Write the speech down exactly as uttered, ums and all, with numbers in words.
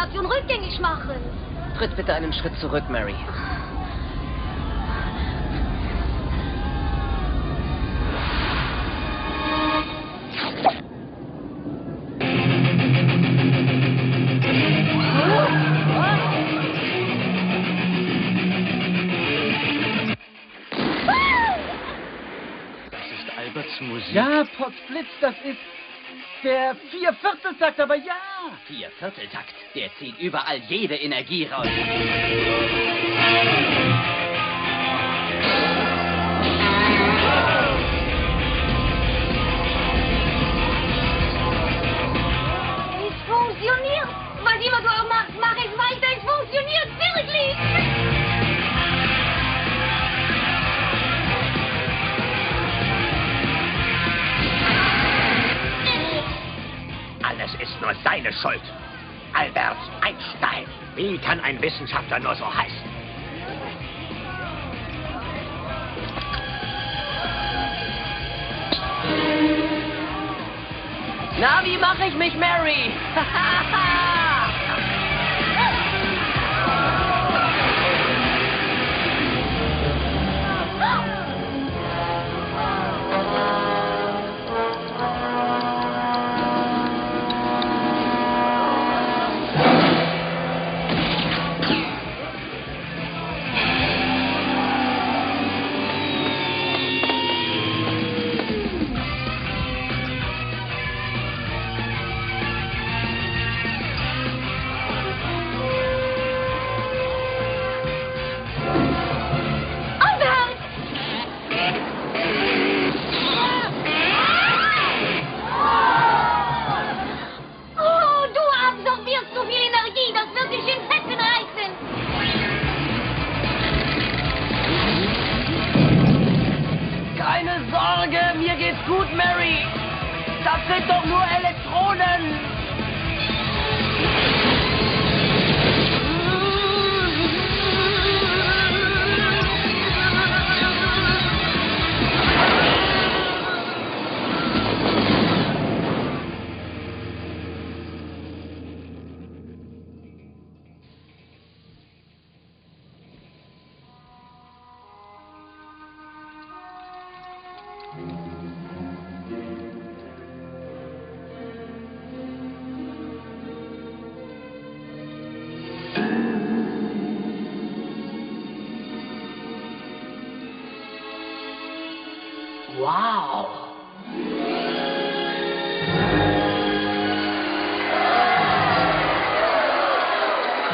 Reaktion rückgängig machen. Tritt bitte einen Schritt zurück, Mary. Musik. Ja, Potzblitz, das ist der Viervierteltakt, aber ja. Viervierteltakt, der zieht überall jede Energie raus. Es funktioniert. Was immer du auch machst, mach es weiter. Es funktioniert wirklich. Alles ist nur seine Schuld. Albert Einstein. Wie kann ein Wissenschaftler nur so heißen? Na, wie mache ich mich, Mary? Gut, Mary. Das sind doch nur Elektronen. Wow.